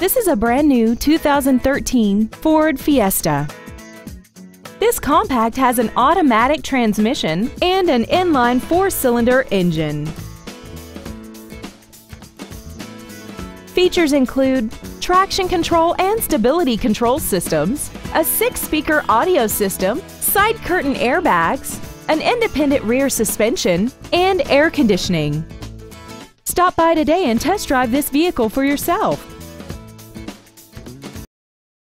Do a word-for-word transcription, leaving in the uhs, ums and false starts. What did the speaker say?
This is a brand new two thousand thirteen Ford Fiesta. This compact has an automatic transmission and an inline four-cylinder engine. Features include traction control and stability control systems, a six-speaker audio system, side curtain airbags, an independent rear suspension, and air conditioning. Stop by today and test drive this vehicle for yourself.